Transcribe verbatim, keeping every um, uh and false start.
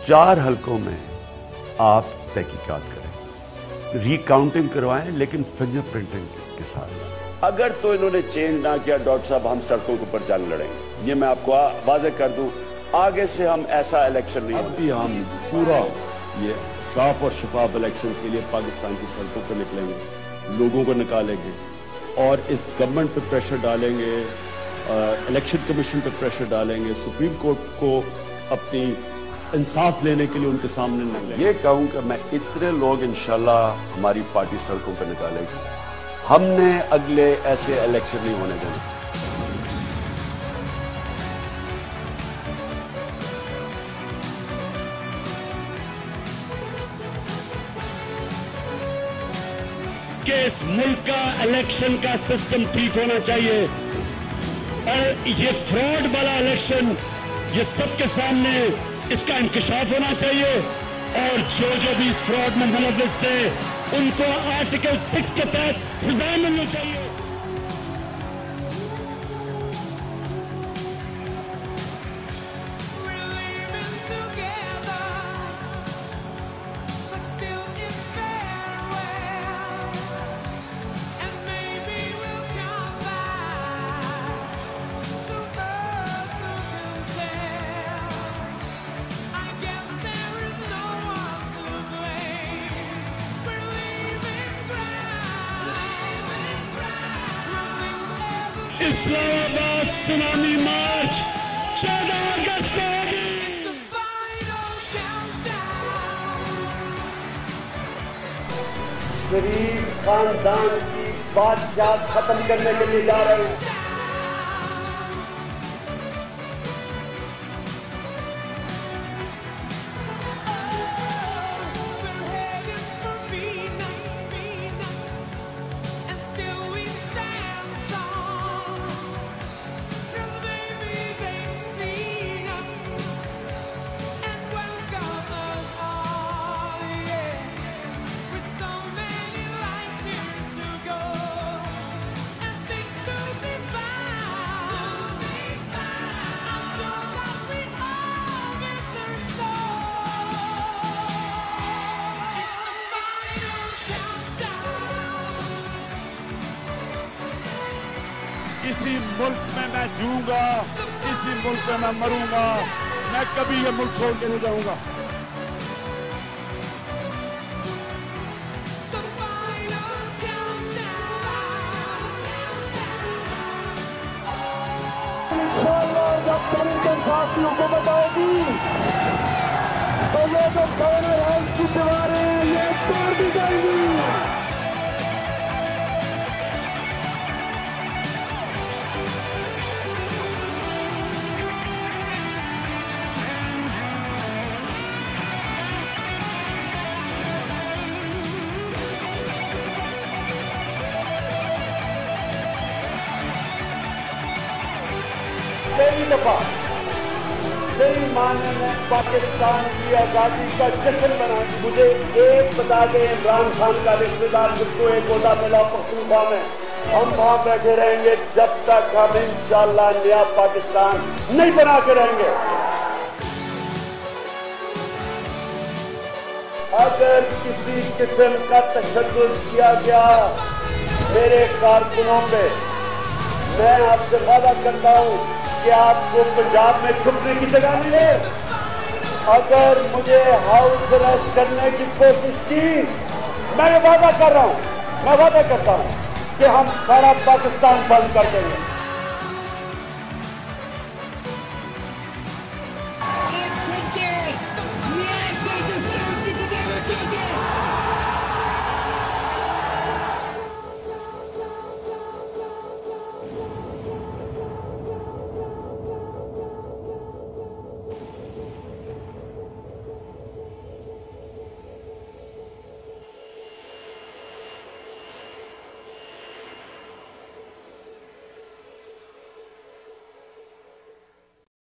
चार हलकों में आप तहकीकात करें, रिकाउंटिंग करवाएं, लेकिन फिंगरप्रिंटिंग के साथ। अगर तो इन्होंने चेंज ना किया डॉक्टर साहब, हम सड़कों के ऊपर जंग लड़ेंगे। ये मैं आपको वाज़ेह कर दूं, आगे से हम ऐसा इलेक्शन नहीं, अभी हम पूरा ये साफ और शफाफ इलेक्शन के लिए पाकिस्तान की सड़कों पर निकलेंगे, लोगों को निकालेंगे और इस गवर्नमेंट पे प्रेशर डालेंगे, इलेक्शन कमीशन पे प्रेशर डालेंगे, सुप्रीम कोर्ट को अपनी इंसाफ लेने के लिए उनके सामने निकलेंगे। ये कहूँ कि मैं इतने लोग इंशाल्लाह हमारी पार्टी सड़कों पर निकालेगी। हमने अगले ऐसे इलेक्शन नहीं होने देना। कि इस मुल्क का इलेक्शन का सिस्टम ठीक होना चाहिए और ये फ्रॉड वाला इलेक्शन ये सबके सामने इसका इंकशाफ होना चाहिए और जो जो भी फ्रॉड में मुलव्विस थे उनको आर्टिकल सिक्स के तहत सजा मिलनी चाहिए। इस्लामाबाद सुनामी मार्च चौदह अगस्त को होगी। शरीफ खानदान की बादशाह खत्म करने के लिए जा रहे हैं। इसी मुल्क में मैं जीऊंगा, इसी मुल्क में मैं मरूंगा, मैं कभी ये मुल्क छोड़ के नहीं जाऊंगा। इंशाअल्लाह जब तहरीक-ए-इंसाफ को बताएगी तो ये जो कॉर्नर हाउस की दीवारें ये तोड़ दी जाएंगी। पहली दफा सही मायने में पाकिस्तान की आजादी का जश्न मना। मुझे एक बता दें, इमरान खान का रिश्तेदार जिसको एक ओहदा मिला पख्तूनख्वा में, हम वहां बैठे रहेंगे जब तक हम इंशाअल्लाह नया पाकिस्तान नहीं बना के रहेंगे। अगर किसी किस्म का तशद्दुद किया गया मेरे कारकुनों पे, मैं आपसे वादा करता हूं कि आपको पंजाब में छुपने की जगह मिले। अगर मुझे हाउस अरेस्ट करने की कोशिश की, मैं वादा कर रहा हूं, मैं वादा करता हूं कि हम सारा पाकिस्तान बंद कर देंगे।